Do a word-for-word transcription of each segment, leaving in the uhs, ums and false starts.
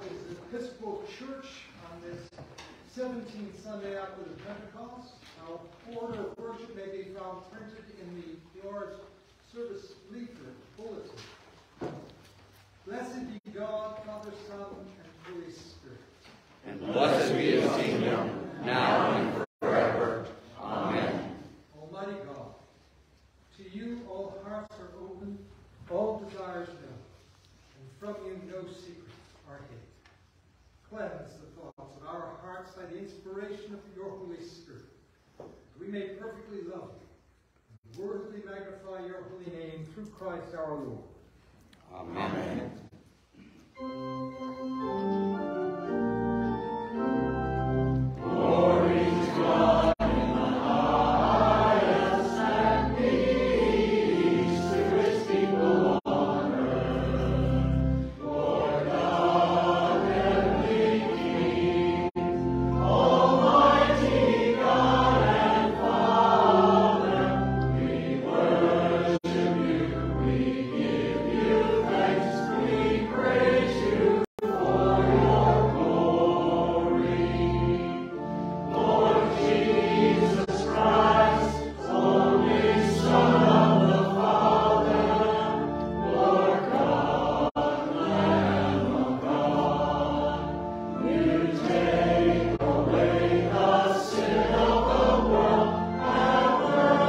is the Episcopal Church on this seventeenth Sunday after the Pentecost. Our order of worship may be found printed in the Lord's service leaflet bulletin. Blessed be God, Father, Son, and Holy Spirit. And blessed be his kingdom, now and forever. Amen. Almighty God, to you all hearts are open, all desires known, and from you no secrets are hid. Cleanse the thoughts of our hearts by the inspiration of your Holy Spirit, that we may perfectly love you and worthily magnify your holy name through Christ our Lord. Amen. Glory to God in the highest, and peace to his people on earth. Lord God, heavenly King, Almighty God and Father, we worship you, we give you thanks, we praise you for your glory. Lord Jesus Christ, only Son of the Father, Lord God, Lamb of God, you take away the sin of the world, have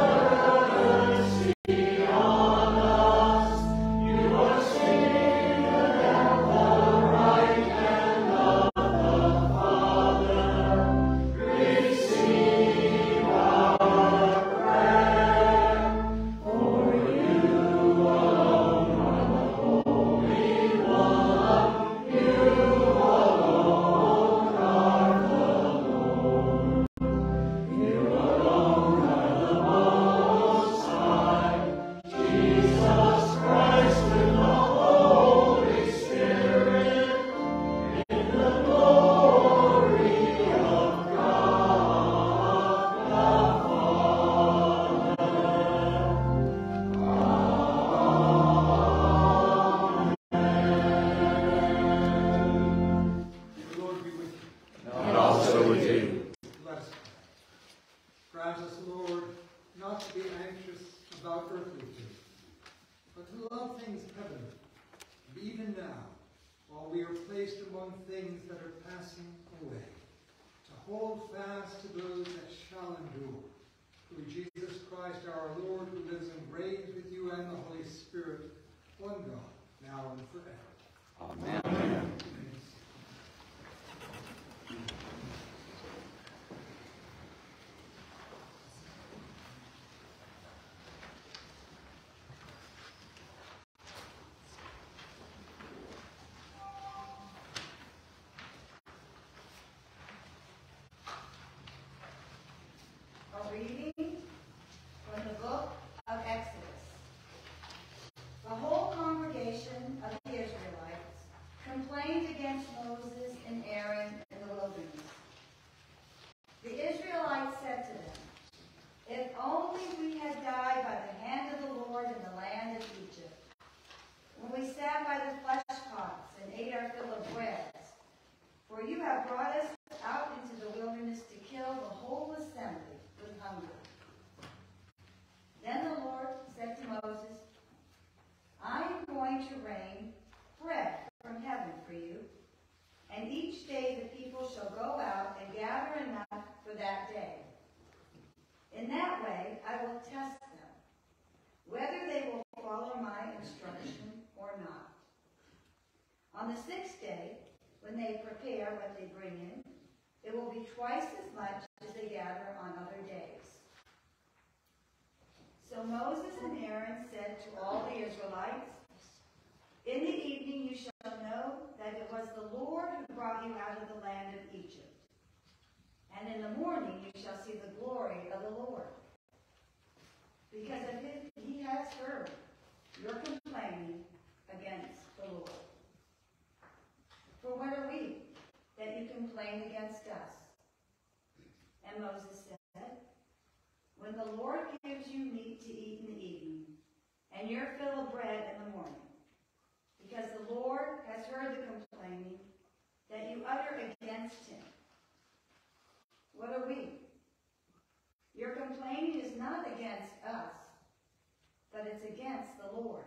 mercy on us. You are seated at the right hand of the Father. Receive our prayer, for you alone are the Holy One. You alone are the Lord. You alone are the Most High. Jesus Christ with the Holy Spirit, in the glory of God the Father. The Lord be with you. And also with you. Let us pray. Grant us, Lord, not to be anxious about earthly things, but to love things heavenly, and even now, while we are placed among things that are passing away, to hold fast to those that shall endure. Through Jesus Christ our Lord, who lives and reigns with you and the Holy Spirit, one God, now and forever. Amen. A reading from the book of Exodus. The whole congregation of the Israelites complained against Moses and Aaron in the wilderness. The Israelites said to them, "If only we had died by the hand of the Lord in the land of Egypt, when we sat by the flesh pots and ate our fill of bread. For you have brought us out into the wilderness to kill the whole assembly with hunger." Then the Lord said to Moses, "I am going to rain bread from heaven for you, and each day the people shall go out and gather enough for that day. In that way I will test them, whether they will follow my instruction or not. On the sixth day, when they prepare what they bring in, it will be twice as much as they gather on other days." So Moses and Aaron said to all the Israelites, "In the evening you shall know that it was the Lord who brought you out of the land of Egypt. And in the morning you shall see the glory of the Lord. Because of it, he has heard your complaining against the Lord. For what are we that you complain against us?" And Moses said, "When the Lord gives you meat to eat in the evening, and your fill of bread in the morning, because the Lord has heard the complaining complaining is not against us, but it's against the Lord.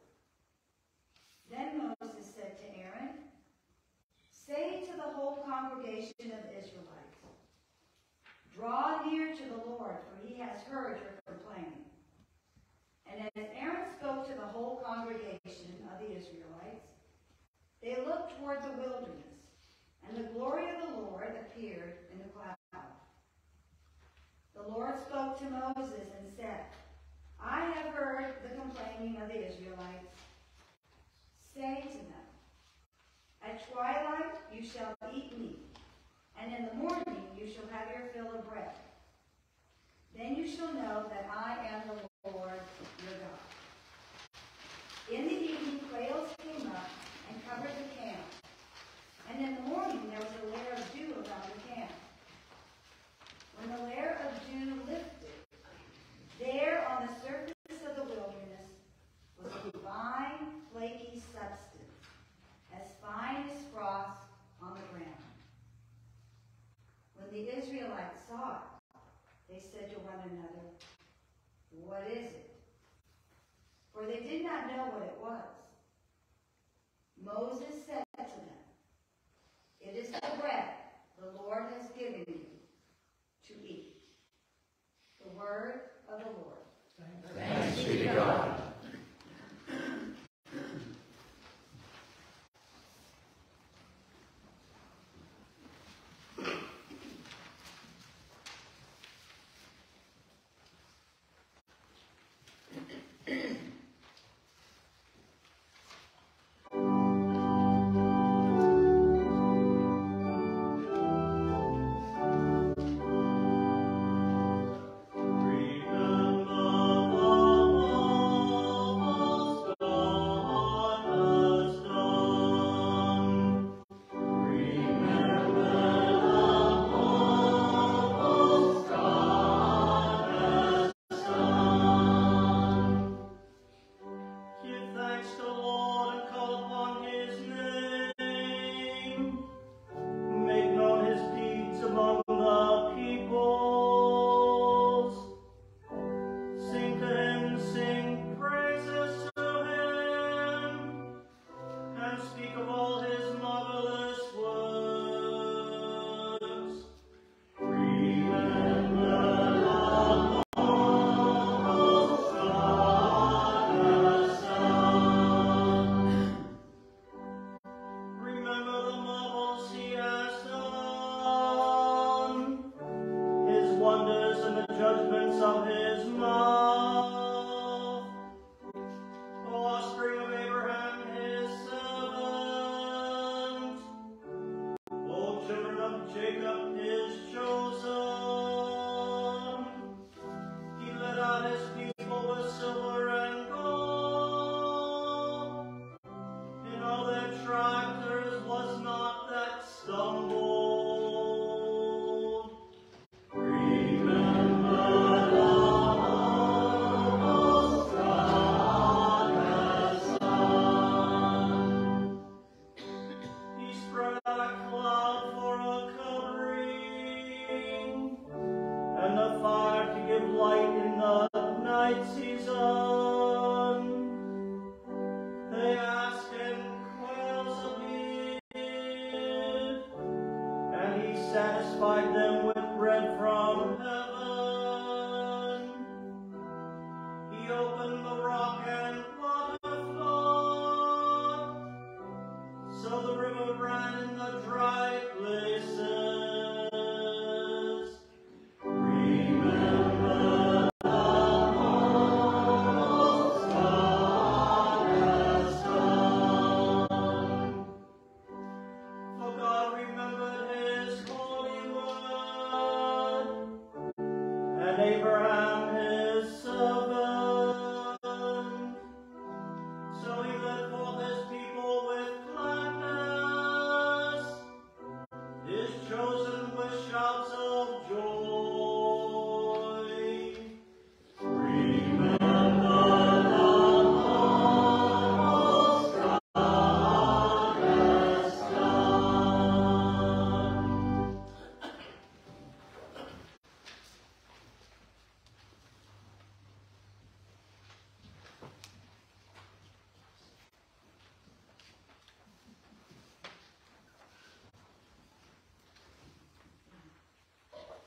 Then Moses said to Aaron, say to the whole congregation of Israelites, draw near to the Lord, for he has heard your complaining. And as Aaron spoke to the whole congregation of the Israelites, they looked toward the wilderness, and the glory of the Lord appeared in the cloud. The Lord spoke to Moses and said, I have heard the complaining of the Israelites. Say to them, at twilight you shall eat meat, and in the morning you shall have your fill of bread. Then you shall know that I am the Lord your God. In the evening quails came up and covered the camp, and in the morning there was a layer of dew around the camp. When the layer of dew lifted, there on the surface of the wilderness was a fine, flaky substance, as fine as frost on the ground. When the Israelites saw it, they said to one another, what is it? For they did not know what it was. Moses said to them, it is the bread the Lord has given you to eat. The word of the Lord. Thanks be to God.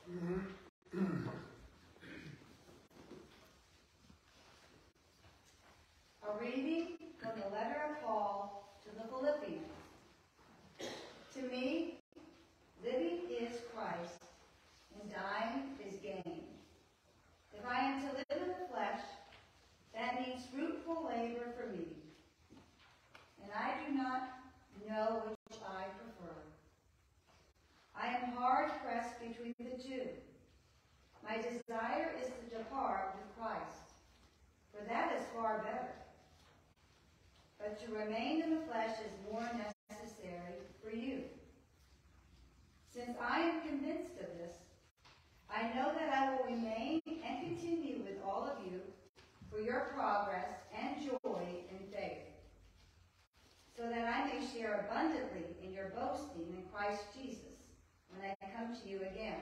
A reading from the letter of Paul to the Philippians. To me, living is Christ, and dying is gain. If I am to live in the flesh, that means fruitful labor for me. And I do not know which I prefer. I am hard pressed between the two. My desire is to depart with Christ, for that is far better. But to remain in the flesh is more necessary for you. Since I am convinced of this, I know that I will remain and continue with all of you for your progress and joy in faith, so that I may share abundantly in your boasting in Christ Jesus when I come to you again.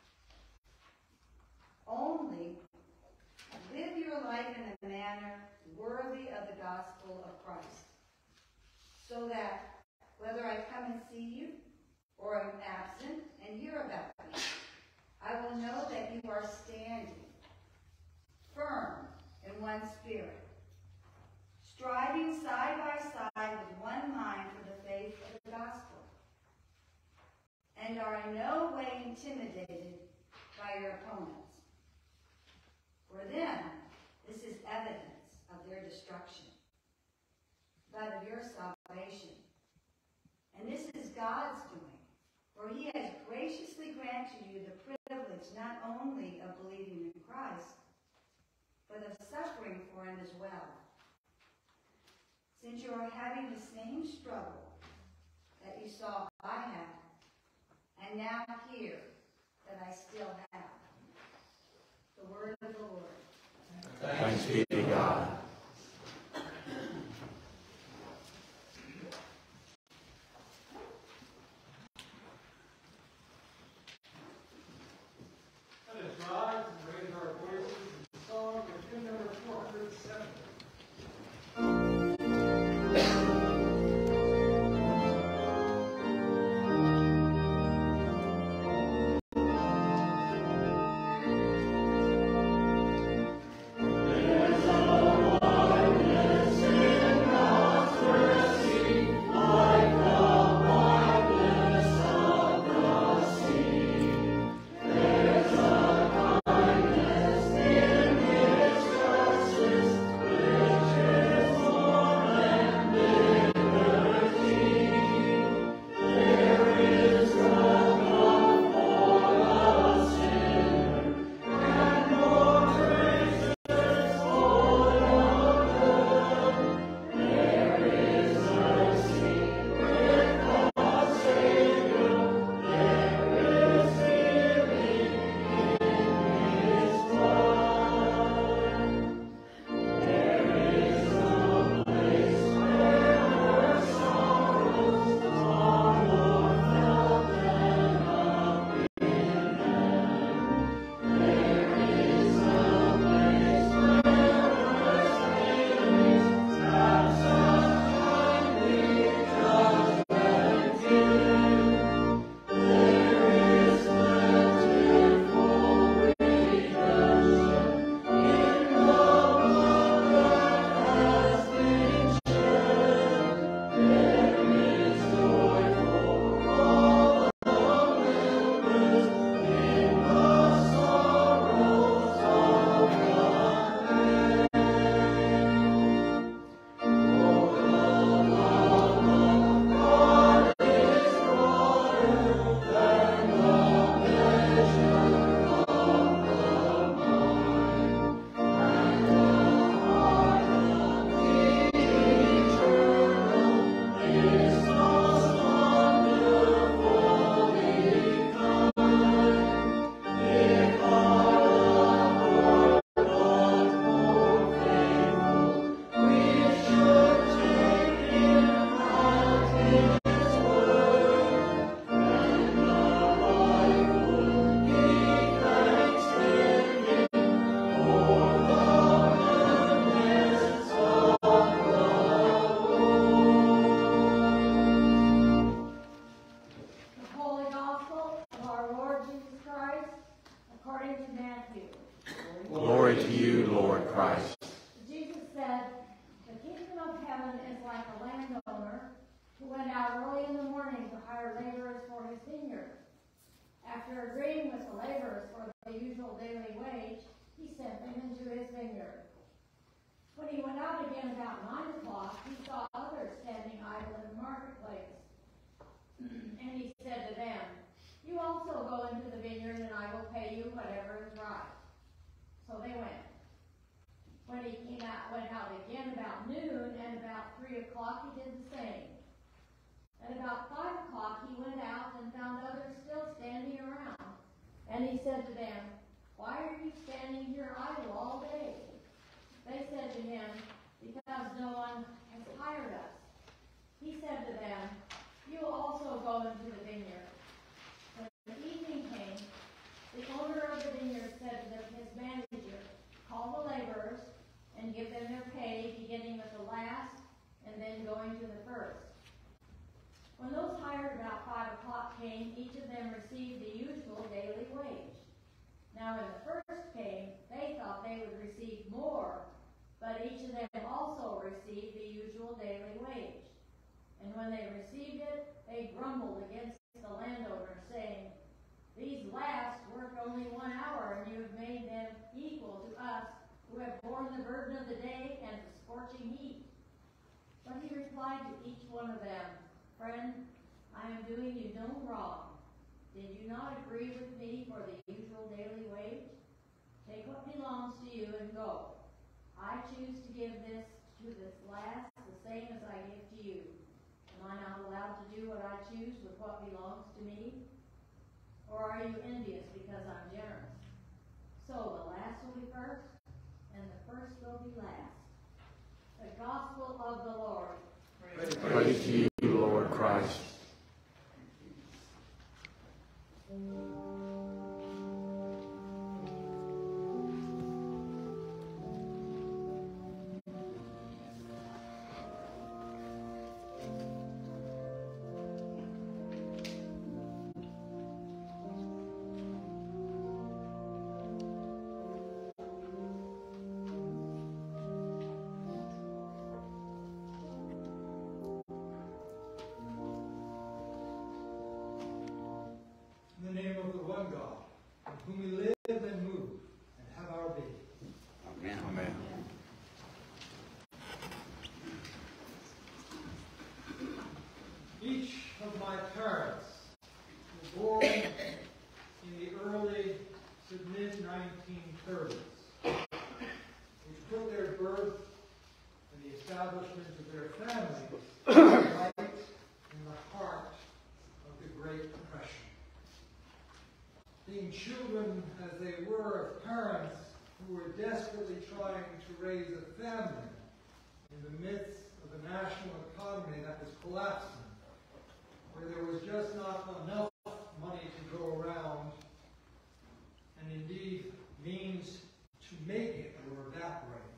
Only live your life in a manner worthy of the gospel of Christ, so that whether I come and see you or am absent and hear about me, I will know that you are standing firm in one spirit, striving side by side with one mind for the faith of the gospel, and are in no way intimidated by your opponents. For them, this is evidence of their destruction, but of your salvation. And this is God's doing, for he has graciously granted you the privilege not only of believing in Christ, but of suffering for him as well. Since you are having the same struggle that you saw I had, and now hear that I still have. The word of the Lord. Thanks be to God. Let us rise and raise our voices in song of hymn number four hundred seven. Thank Glory to you, Lord Christ. Jesus said, the kingdom of heaven is like a landowner who went out early in the morning to hire laborers for his vineyard. After agreeing with the laborers for the usual daily wage, he sent them into his vineyard. When he went out again about nine o'clock, he saw others standing idle in the marketplace. And he said to them, you also go into the vineyard, and I will pay you whatever is right. So they went. When he came out, went out again about noon, and about three o'clock he did the same. At about five o'clock he went out and found others still standing around. And he said to them, why are you standing here idle all day? They said to him, because no one has hired us. He said to them, you will also go into the vineyard. When evening came, the owner of the vineyard said to his manager, call the laborers and give them their pay, beginning with the last and then going to the first. When those hired about five o'clock came, each of them received the usual daily wage. Now when the first came, they thought they would receive more, but each of them also received the usual daily wage. And when they received it, they grumbled against the landowner, saying, these last worked only one hour, and you have made them equal to us, who have borne the burden of the day and the scorching heat. But he replied to each one of them, friend, I am doing you no wrong. Did you not agree with me for the usual daily wage? Take what belongs to you and go. I choose to give this to this last the same as I give to you. Am I not allowed to do what I choose with what belongs to me? Or are you envious because I'm generous? So the last will be first, and the first will be last. The gospel of the Lord. Praise, Praise to you, Lord Christ. In the name of the one God, in whom we live and move and have our being. Amen. Amen. Each of my parents were born in the early to mid nineteen thirties, which put their birth and the establishment of their families right in the heart of the Great Depression. Being children as they were of parents who were desperately trying to raise a family in the midst of a national economy that was collapsing, where there was just not enough money to go around, and indeed means to make it were evaporating.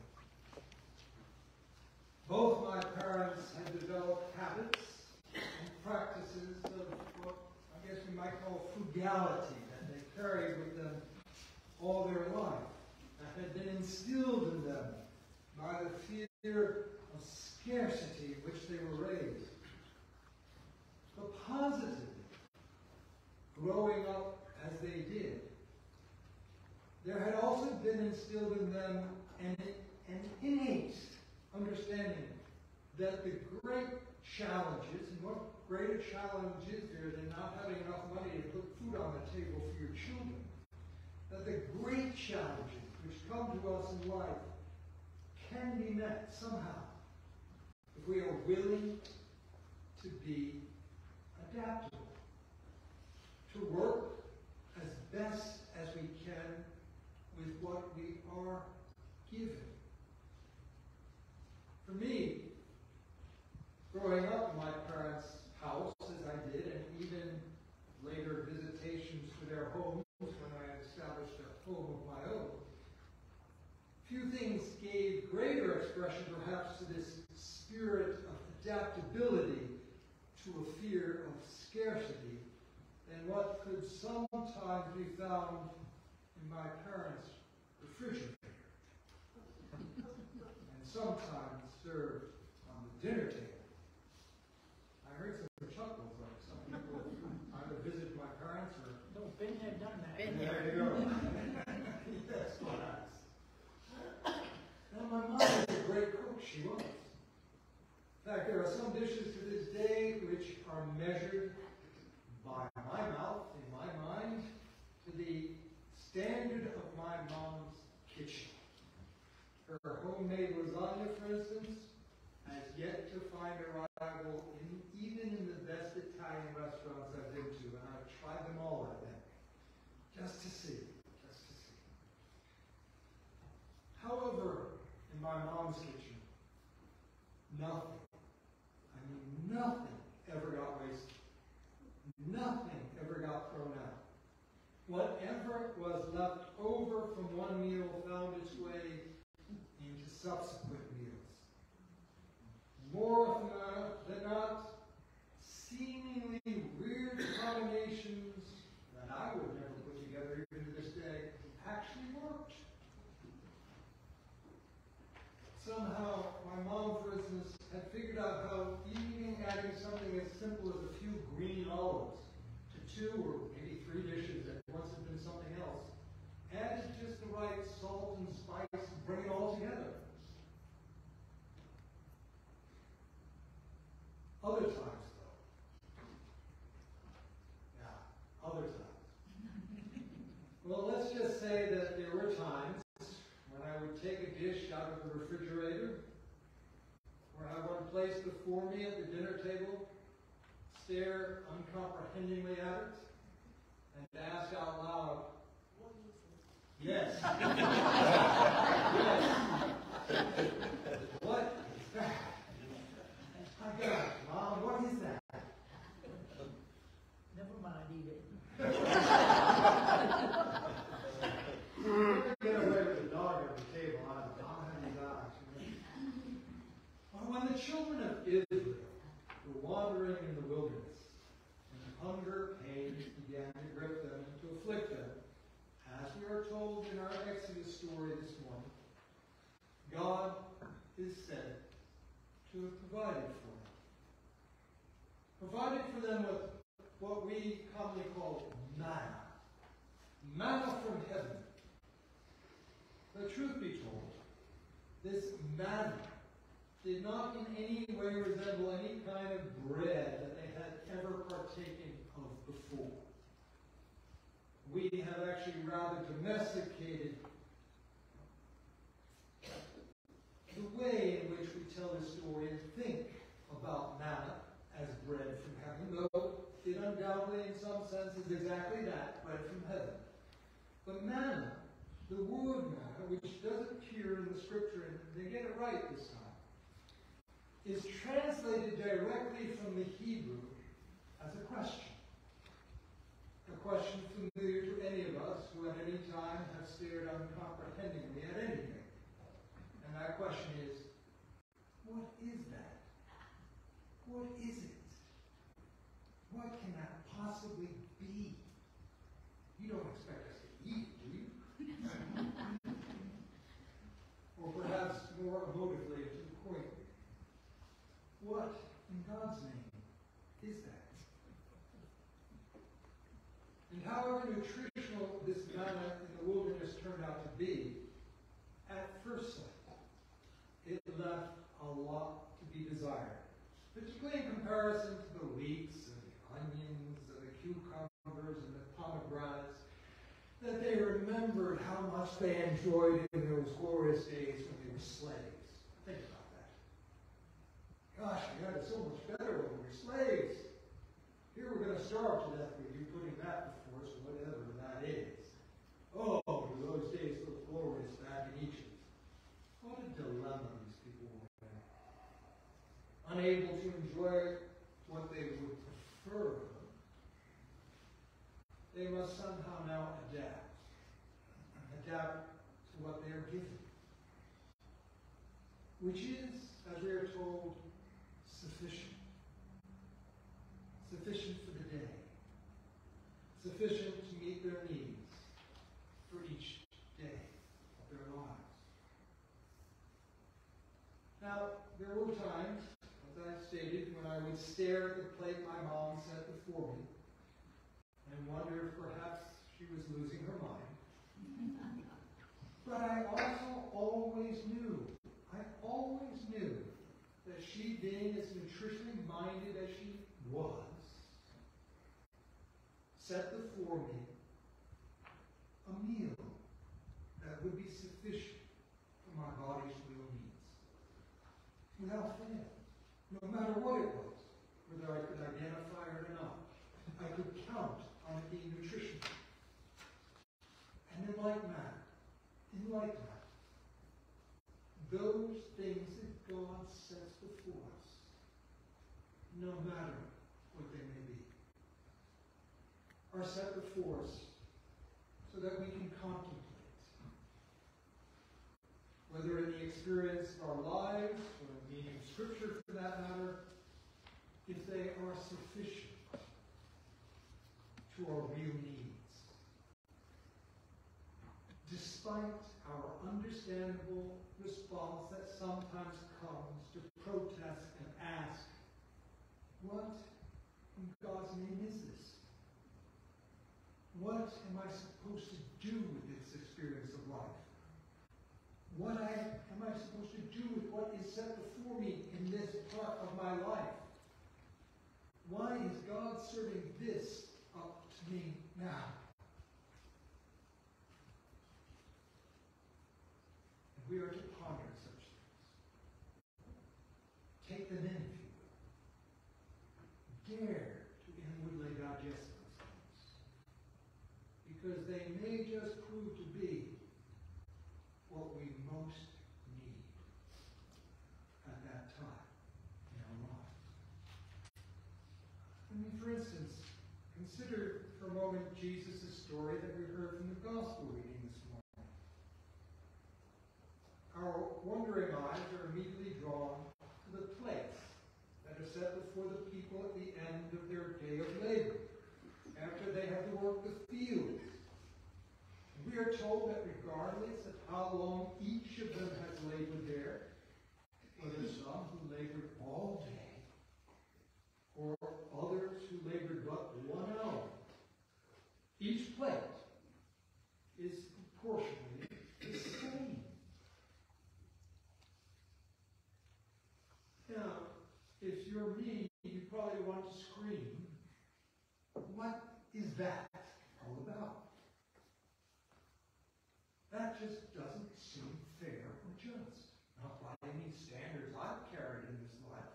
Both my parents had developed habits and practices of what I guess we might call frugality that they carried with them all their life, that had been instilled in them by the fear of scarcity in which they were raised. But positively, growing up as they did, there had also been instilled in them an, an innate understanding that the great challenges, and what greater challenge is there than not having enough money to put food on the table for your children, that the great challenges which come to us in life can be met somehow if we are willing to be adaptable, to work as best as we can with what we are given. For me, growing up in my parents' house, as I did, and even later visitations to their homes when I had established a home of my own, few things gave greater expression perhaps to this spirit of adaptability to a fear of scarcity than what could sometimes be found in my parents' refrigerator. served on the dinner table. I heard some chuckles, like some people either visit my parents or... No, Ben had done that. Been there you go. Yes, nice. Now, my mom was a great cook, she was. In fact, there are some dishes to this day which are measured by my mouth, in my mind, to the standard of my mom's kitchen. Her homemade lasagna, for instance, has yet to find a rival in, even in the best Italian restaurants I've been to, and I've tried them all, I think, just to see, just to see. However, in my mom's kitchen, nothing, I mean nothing ever got wasted. Nothing ever got thrown out. Whatever was left over from one meal found its way into subsequent meals. More often than not, seemingly weird combinations that I would never put together even to this day actually worked. Somehow, my mom, for instance, had figured out how even adding something as simple as a few green olives to two or maybe three dishes that once had been something else, added just the right salt and spice to bring it all together. Other times, though. Yeah, other times. Well, let's just say that there were times when I would take a dish out of the refrigerator, or have one placed before me at the dinner table, stare uncomprehendingly at it, and ask out loud, "What is it?" Yes. Yes. What is that? My God, Mom, what is that? Never mind, eat it. Get away with the dog at the table. I don't know. Well, when the children of Israel were wandering in the wilderness, and hunger, pain began to grip them and to afflict them, as we are told in our Exodus story this morning, God is said to have provided for them. Provided for them with what we commonly call manna. Manna from heaven. But truth be told, this manna did not in any way resemble any kind of bread that they had ever partaken of before. We have actually rather domesticated the way in which we tell this story and think about manna as bread from heaven, though it undoubtedly in some sense is exactly that, bread from heaven. But manna, the word manna, which does appear in the scripture, and they get it right this time, is translated directly from the Hebrew as a question. A question familiar to any of us who at any time have stared uncomprehendingly at anything. And that question is, what is that? What is it? What can that possibly be? You don't expect us to eat, do you? Or perhaps more emotively to the point, what in God's name is that? And however nutritional this manna in the wilderness turned out to be, at first sight, it left a lot to be desired, particularly in comparison to the leeks and the onions and the cucumbers and the pomegranates that they remembered how much they enjoyed in those glorious days when they were slaves. Think about that. Gosh, we had it so much better when we were slaves. Here we're going to starve to death with you putting that before us, whatever that is. Oh, those days look glorious back in Egypt. What a dilemma these people were in. Unable to enjoy what they would prefer, they must somehow now adapt. Adapt to what they are given. Which is, as we are told, sufficient. Sufficient for the day. Sufficient to meet their needs for each day of their lives. Now, there losing her mind. But I also always knew, I always knew that she, being as nutritionally minded as she was, set before me a meal that would be sufficient for my body's real needs. Without fail, no matter what it was, whether I could identify it or not, I could count on it being nutritional. And in like manner, in like manner, those things that God sets before us, no matter what they may be, are set before us so that we can contemplate, whether in the experience of our lives or in the Scripture for that matter, if they are sufficient to our real needs. Despite our understandable response that sometimes comes to protest and ask, what in God's name is this? What am I supposed to do with this experience of life? What I, am I supposed to do with what is set before me in this part of my life? Why is God serving this up to me now? And we are to ponder such things. Take them in, if you will. Dare to inwardly digest those things. Because they may just prove to be what we most need at that time in our lives. I mean, for instance, consider for a moment Jesus' story that we heard from the gospel reading this morning. Our wondering eyes are immediately drawn to the plates that are set before the people at the end of their day of labor, after they have to work the fields. We are told that regardless of how long each of them has labored there, whether some who labored all day, or others who labored but one hour, each plate is proportionally the same. Now, if you're me, you probably want to scream, what is that all about? That just doesn't seem fair or just. Not by any standards I've carried in this life.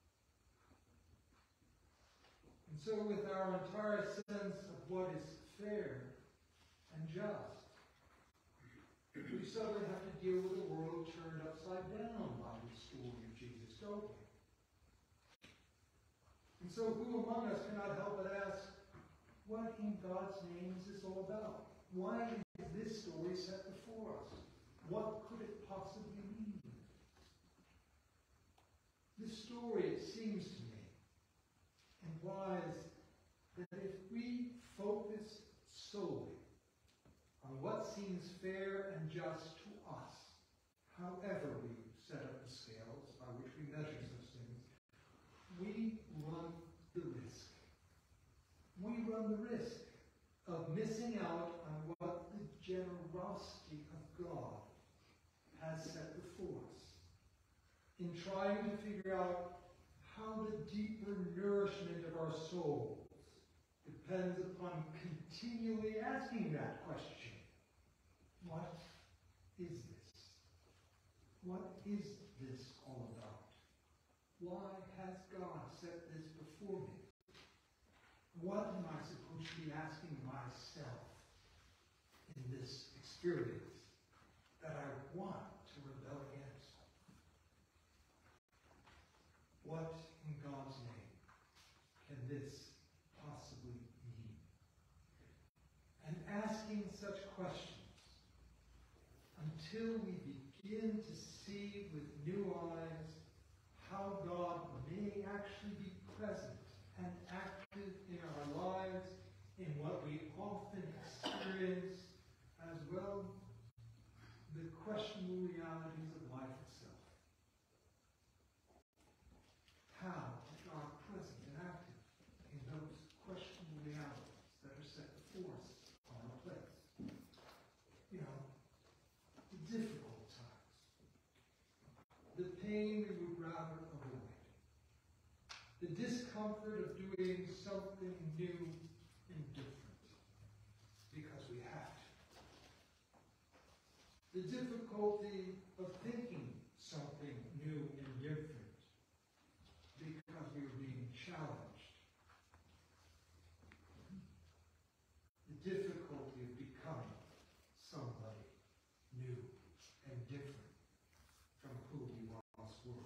And so with our entire sense of what is fair and just, we suddenly have to deal with a world turned upside down by the story of Jesus, don't we? And so who among us cannot help but ask, what in God's name is this all about? Why is this story set before us? What could it possibly mean? This story, it seems to me, implies that if we focus solely on what seems fair and just to us, however we set up the scales by which we measure such things, we run the risk. We run the risk of missing out on what the generosity of God has set before us, in trying to figure out how the deeper nourishment of our souls depends upon continually asking that question. What is this? What is this all about? Why has God set this before me? What am I supposed to be asking myself in this experience that I want to rebel against? What in God's name can this possibly mean? And asking such questions until we begin to see with new eyes how God may actually be present and active in our lives, in what we often experience, as well the questionable realities of life itself. How is God present and active in those questionable realities that are set before us on our plates? pain we would rather avoid. The discomfort of doing something new and different because we have to. The difficulty of thinking something new and different because we are being challenged. The difficulty of becoming somebody new and different from who we once were.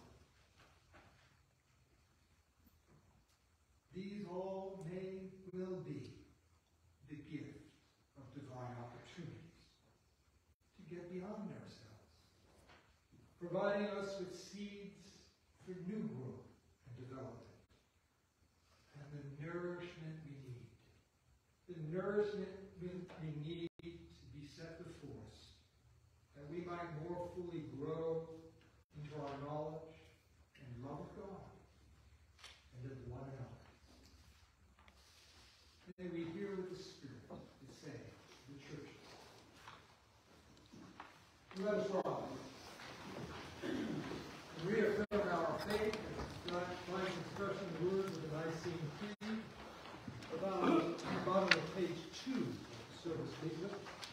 These all may will be the gift of divine opportunities to get beyond ourselves, providing us with seeds for new growth and development, and the nourishment we need. The nourishment we need to be set before us, that we might more fully grow into our knowledge and love of God and of one another. May we hear what the Spirit is saying to the churches. Let us rise and reaffirm our faith as God finds expression in the words of the Nicene Creed, about at the bottom of page two of the service statement.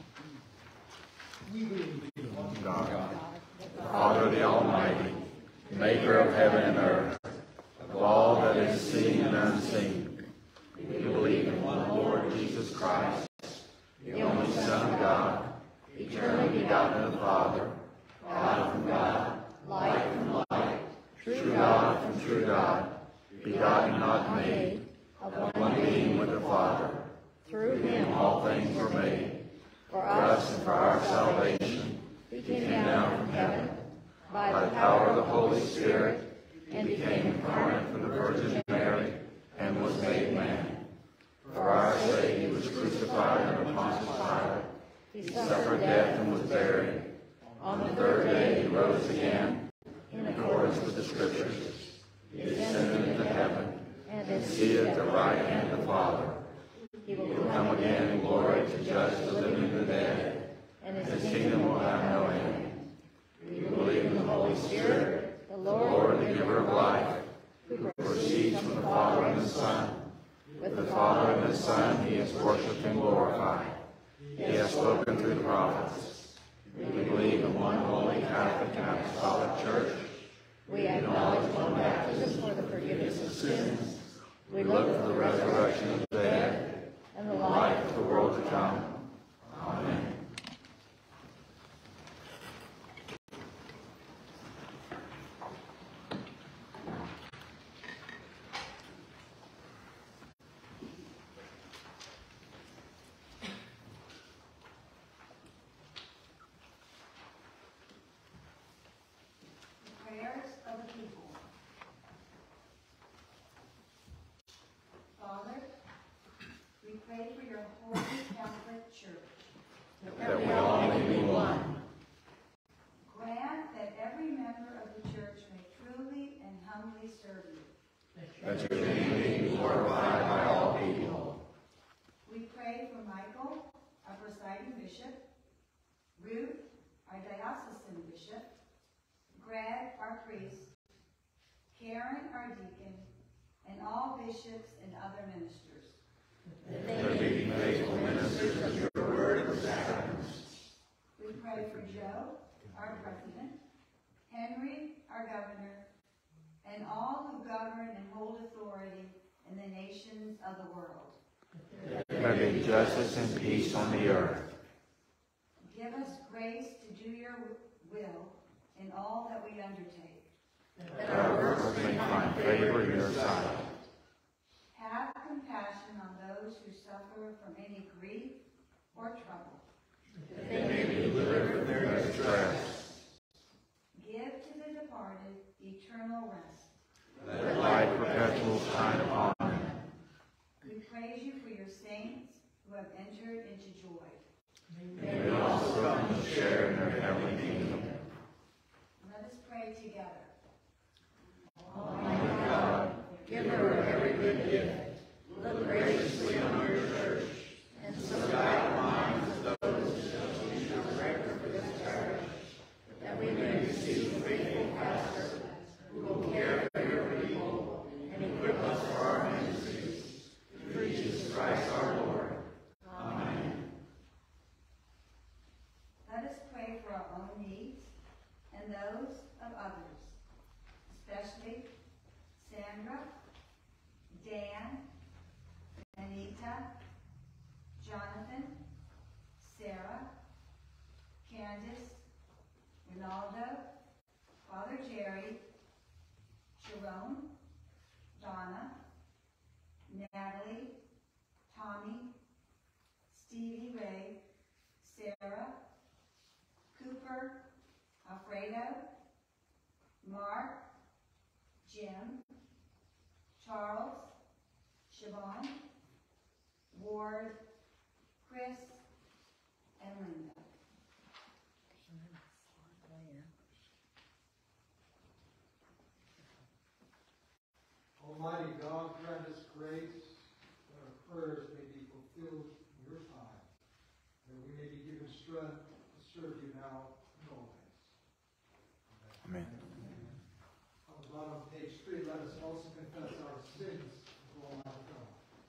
We believe in one God, the Father, the Almighty, maker of heaven and earth, of all that is seen and unseen. We believe in one Lord Jesus Christ, the only Son of God, eternally begotten of the Father, God from God, light from light, true God from true God, begotten, not made, of one being with the Father. Through him all things were made. For us and for our salvation, he came down from heaven by the power of the Holy Spirit and became incarnate from the Virgin Mary and was made man. For our sake he was crucified under Pontius Pilate. He suffered death and was buried. On the third day he rose again, in accordance with the Scriptures. He ascended into heaven and is seated at the right hand of the Father. He will come again in glory to judge the living and the dead, and his kingdom will have no end. We believe in the Holy Spirit, the Lord, the giver of life, who proceeds from the Father and the Son. With the Father and the Son he is worshipped and glorified. He has spoken through the prophets. We believe in one holy Catholic and Apostolic Church. We acknowledge one baptism for the forgiveness of sins. We look for the resurrection of the dead and the life of the world to come. Amen. Prayers of the people. Father, we pray for your holy Catholic Church, That we all may be one. grant that every member of the church may truly and humbly serve you. That your name be glorified by all people. We pray for Michael, our presiding bishop, Ruth, our diocesan bishop, Greg, our priest, Karen, our deacon, and all bishops and other ministers. That they be faithful ministers of your word and sacraments. We pray for Joe, our president, Henry, our governor, and all who govern and hold authority in the nations of the world. There be justice and peace on the earth. Give us grace to do your will in all that we undertake. That our works may find favor in your sight. Have compassion on those who suffer from any grief or trouble. That they may be delivered from their distress. Give to the departed eternal rest. Let light perpetual shine upon them. We praise you for your saints who have entered into joy. May we also come to share in their heavenly kingdom. Let us pray together. Almighty God, giver of every good gift, look graciously on your church, and so guide the minds of those who shall be your director for this parish, that we may receive faithful pastors Jonathan, Sarah, Candace, Ronaldo, Father Jerry, Sharon, Donna, Natalie, Tommy, Stevie Ray, Sarah, Cooper, Alfredo, Mark, Jim, Charles, Siobhan, Ward, Chris, and Linda. Almighty God, grant us grace that our prayers may be fulfilled in your time, that we may be given strength to serve you now and always. Amen. On the bottom of page three, let us also confess our sins to Almighty God.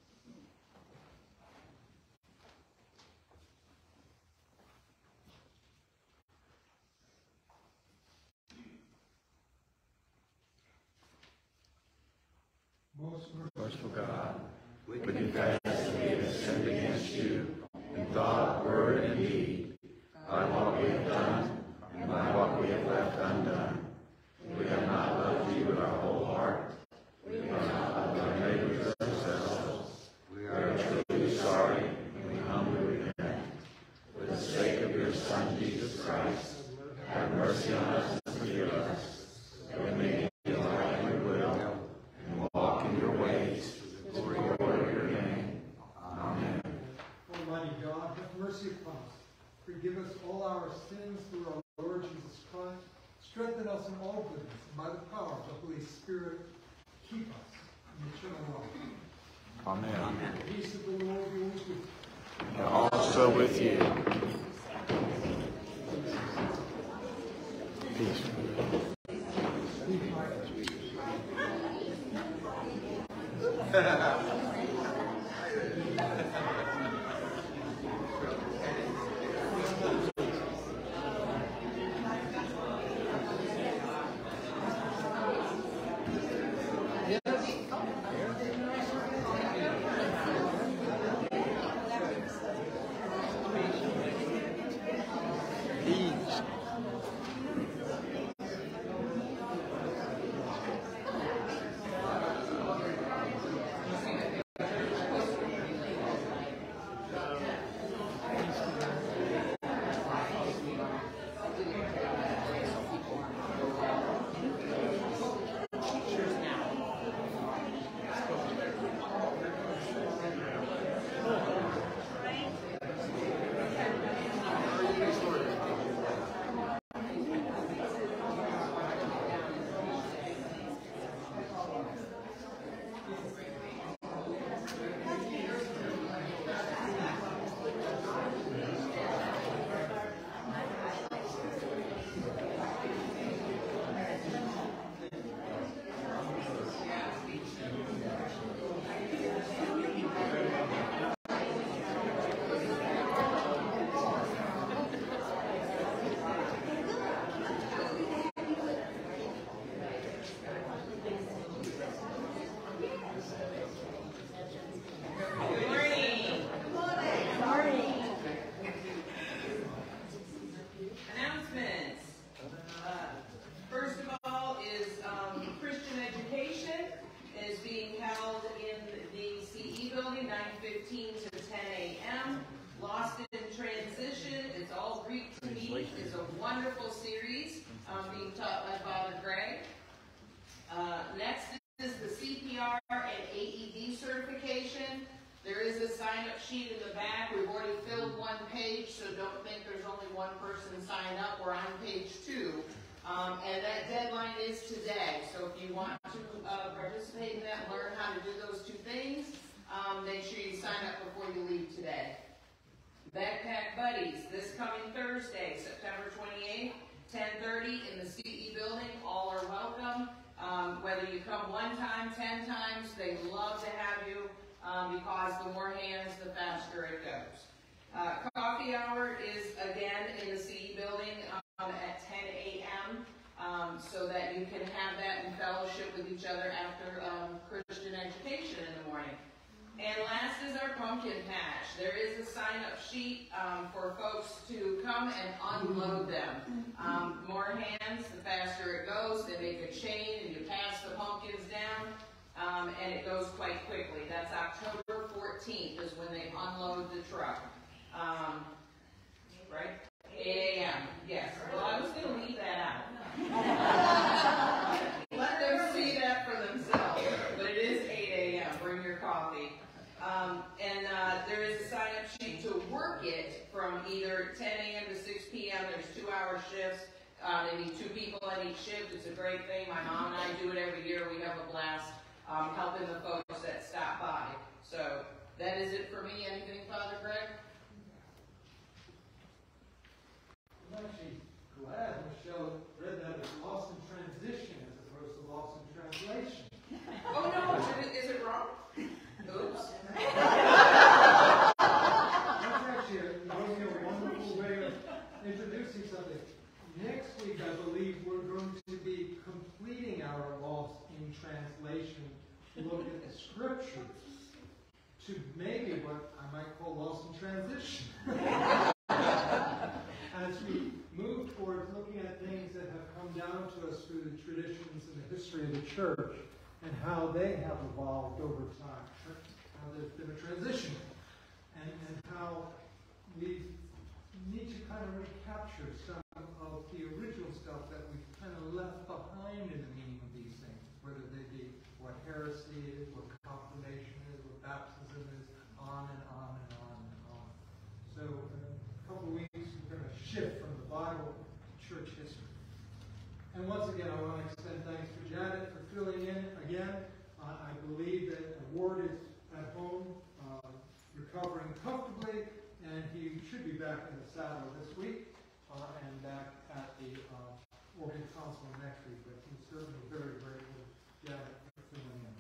Most Merciful God, we confess that we have sinned against you in thought, word, and deed, by what we have done and by what we have left undone. We have not loved you with our whole heart. We have not loved our neighbors as ourselves. We are truly sorry, and we humbly repent. For the sake of your Son, Jesus Christ, have mercy on us and forgive us, that we may do like you will, and walk in your ways, to the glory of your name. Amen. Almighty God, have mercy upon us. Forgive us all our sins through our Lord Jesus Christ. Strengthen us in all goodness, and by the power of the Holy Spirit, keep us in eternal life. Amen. The peace of the Lord be always with you. And also with you. Peace. Backpack Buddies, this coming Thursday, September twenty-eighth, ten thirty in the C E building. All are welcome. Um, whether you come one time, ten times, they love to have you um, because the more hands, the faster it goes. Uh, coffee hour is again in the C E building um, at ten a m Um, so that you can have that in fellowship with each other after um, Christian education in the morning. And last is our pumpkin patch. There is a sign-up sheet um, for folks to come and unload them. Um, more hands, the faster it goes. They make a chain and you pass the pumpkins down, um, and it goes quite quickly. That's October fourteenth is when they unload the truck. Um, right? eight A M Yes. Well, I was going to leave that out. Let them see that for themselves. But it is eight A M Bring your coffee. Um, and uh, there is a sign-up sheet to work it from either ten A M to six P M There's two-hour shifts. Uh, they need two people on each shift. It's a great thing. My mom and I do it every year. We have a blast um, helping the folks that stop by. So that is it for me. Anything, Father Greg? I'm actually glad Michelle read that as lost in transition as opposed to lost in translation. Oh no, is it, is it wrong? Oops. That's actually a, really a wonderful way of introducing something. Next week, I believe, we're going to be completing our lost in translation look at the scriptures to maybe what I might call lost in transition. As we move towards looking at things that have come down to us through the traditions and the history of the church and how they have evolved over time, how there's been a transition, and, and how we need to kind of recapture some of the original stuff that we've kind of left behind in the meaning of these things, whether they be what heresy is, what confirmation is, what baptism is, on and on and on and on. So in a couple of weeks, we're going to shift from the Bible to church history. And once again, I want to extend thanks to Janet for filling in again. Uh, I believe that Ward is at home, uh, recovering comfortably, and he should be back in the saddle this week uh, and back at the uh, organ council next week. But he's certainly very grateful to Janet for filling in.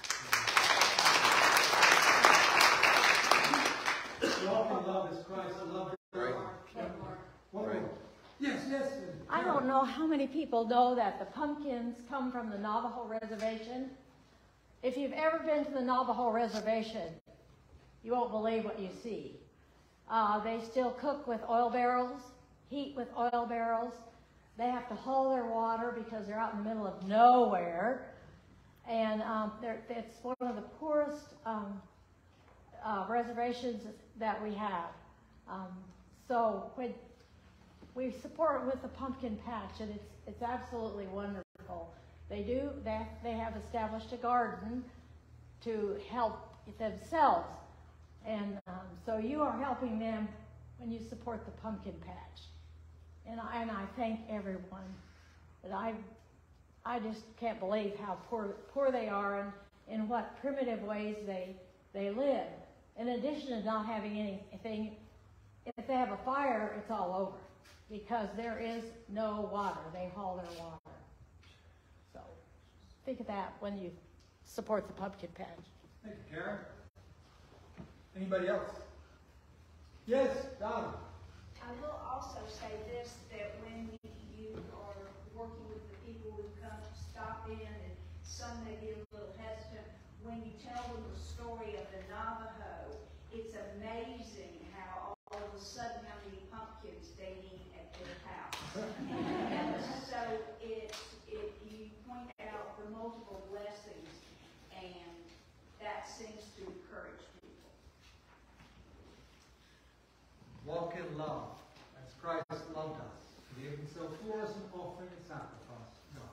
Welcome, love is Christ. I love your heart. One more. Yes, yes. I don't know how many people know that the pumpkins come from the Navajo Reservation. If you've ever been to the Navajo Reservation, you won't believe what you see. Uh, they still cook with oil barrels, heat with oil barrels. They have to haul their water because they're out in the middle of nowhere. And um, it's one of the poorest um, uh, reservations that we have. Um, so when we support with the pumpkin patch, and it's, it's absolutely wonderful. They do, they, they have established a garden to help themselves. And um, so you are helping them when you support the pumpkin patch. And I, and I thank everyone. But I, I just can't believe how poor, poor they are and in what primitive ways they, they live. In addition to not having anything, if they have a fire, it's all over. Because there is no water. They haul their water. So think of that when you support the pumpkin patch. Thank you, Karen. Anybody else? Yes, Donna. I will also say this, that when you are working with the people who come to stop in, and some may be a little hesitant, when you tell them the story of the Navajo, it's amazing how all of a sudden how many pumpkins they need at their house. And so it, it, you point out the multiple blessings, and that seems to encourage people. Walk in love, as Christ loved us, and gave himself for us an offering and sacrifice to God.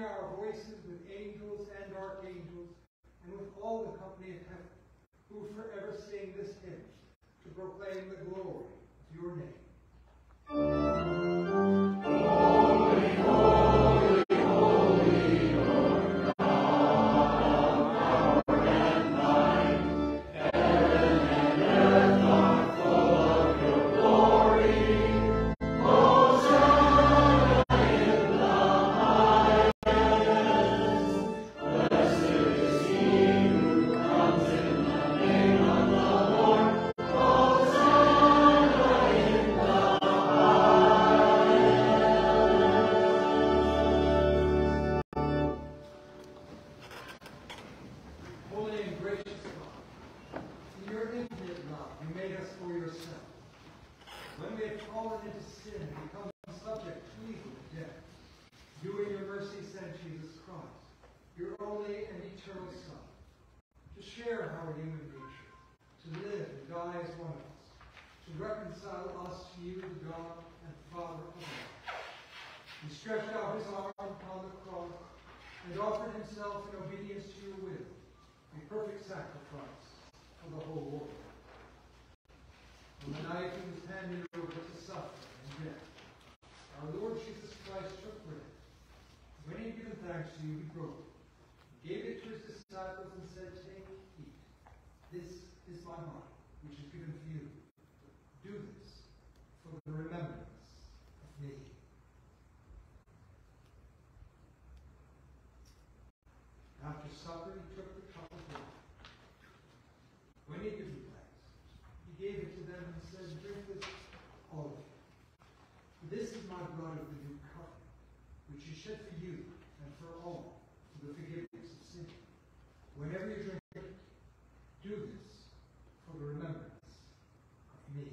our voices with angels and archangels, and with all the company of heaven, who forever sing this hymn to proclaim the glory of your name. Holy, holy, holy, Lord God, power and might, heaven and earth are full of your glory. Hosanna in the highest. Blessed is he who comes in the name of the Lord. Hosanna in the Holy and gracious God, in your infinite love, you made us for yourself. When we have fallen into sin and become subject to evil and death, you in your mercy sent Jesus Christ, your only and eternal Son, to share our human nature, to live and die as one of us, to reconcile us to you, the God and Father of all. He stretched out his arm upon the cross and offered himself in obedience to your will, a perfect sacrifice for the whole world. On the night he was handed over to suffer and death, our Lord Jesus Christ took bread. When he had given thanks to you, he broke it. He gave it to his disciples and said, "Take, eat. This is my body, which is given for you. Do this for the remembrance of me." After supper, he took the cup of wine. When he had given thanks, he gave it to them and said, "Drink this, all of you. For this is my blood of the new covenant, which is shed for you and for all for the forgiveness of sin. Whenever you drink it, do this for the remembrance of me."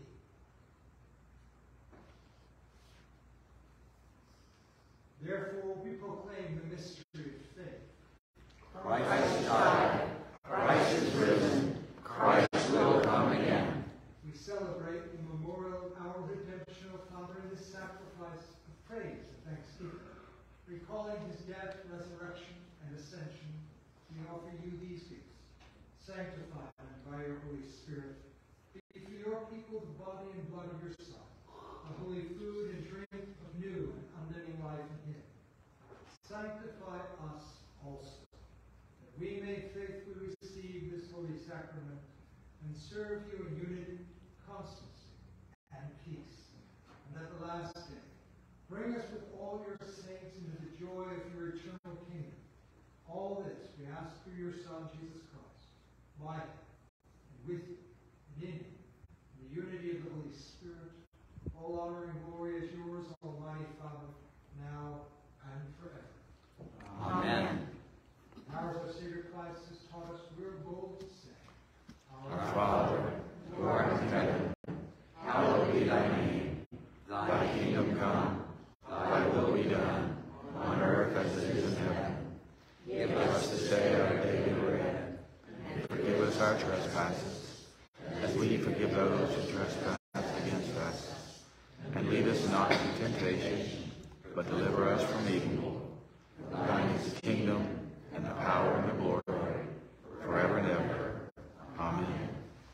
Therefore, we proclaim the mystery of faith. Christ died, Christ is risen, Christ will come again. We celebrate the memorial of our redemptional Father in this sacrifice of praise and thanksgiving. Recalling his death, resurrection, and ascension, we offer you these gifts. Sanctify them by your Holy Spirit. Be for your people the body and blood of your Son, the holy food and drink of new and unending life in him. Sanctify us also, that we may faithfully receive this holy sacrament and serve you in unity, constancy, and peace. And at the last day, bring us with all your saints into the joy of your eternal kingdom. All this we ask through your Son, Jesus Christ, by him, and with you, and in him, in the unity of the Holy Spirit. All honor and glory is yours, Almighty Father, now and forever. Amen. Now, as our Savior Christ has taught us, we're bold to say, Our Father, who art in heaven, hallowed be thy name. Thy kingdom come, thy will be done, on earth as it is in heaven. Give us this day our daily bread, and forgive us our trespasses, as we forgive those who trespass against us. And lead us not into temptation, but deliver us from evil. Thine is the kingdom, and the power, and the glory, forever and ever. Amen.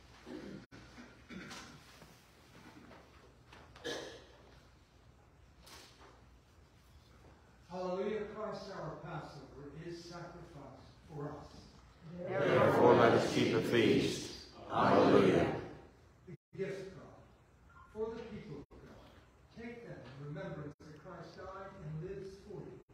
Hallelujah, Christ our Passover is sacrificed for us. Therefore let us keep the feast. Hallelujah. The gift of God, for the people of God. Take them in remembrance that Christ died and lives for you.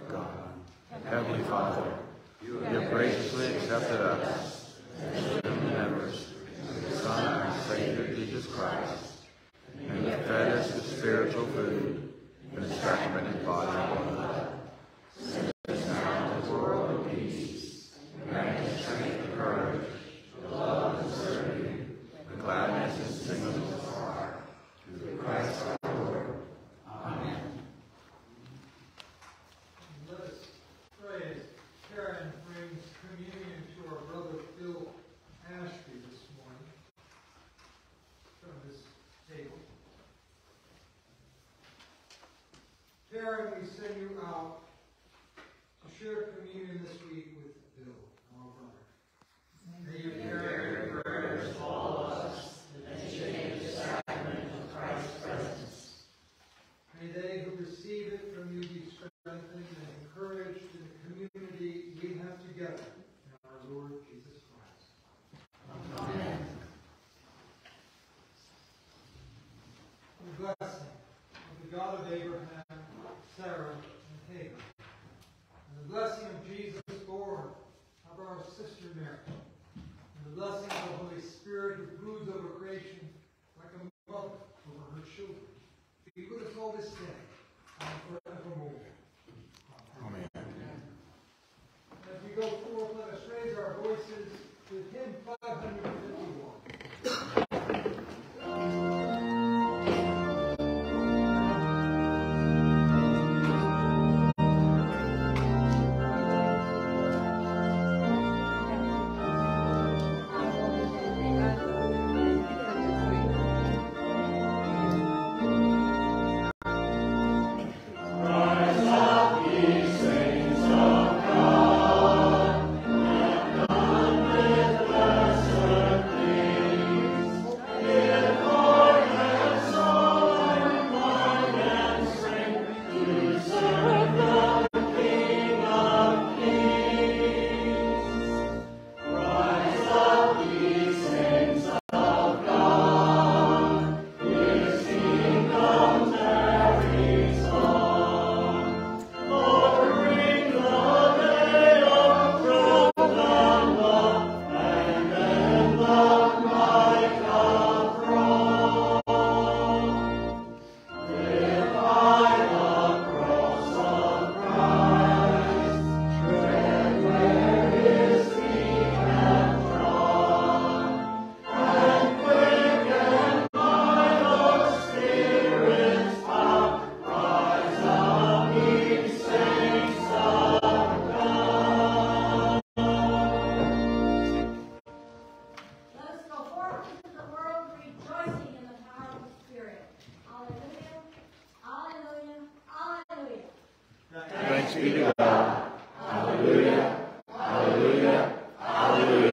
God. Heavenly Father, you have graciously accepted us as human members of the Son and Savior Jesus Christ, and you have fed us with spiritual food in the sacramented body and blood. Send us now into the world of peace, grant us strength and courage, to love and serve you, with gladness and singleness of heart, through Christ our Lord. Amen. Let us pray as Karen brings communion to our brother Phil Ashby this morning from this table. Karen, we send you out to share communion this week with Bill, our brother. May you carry your prayers to all of us, and share the sacrament of Christ's presence. May they who receive it from you be strengthened and encouraged in the community we have together in our Lord Jesus Christ. Amen. The blessing of the God of Abraham, Sarah, and Hagar, and the blessing of Jesus, Lord, of our sister Mary, and the blessing of the Holy Spirit who broods over creation like a mother over her children, be with us all this day and forevermore. Amen. As we go forth, let us raise our voices with hymn five hundred fifty-one. Thanks be to God. Hallelujah. Hallelujah. Hallelujah.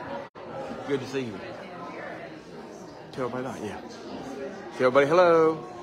Good to see you. Tell everybody that, yeah. Tell everybody hello.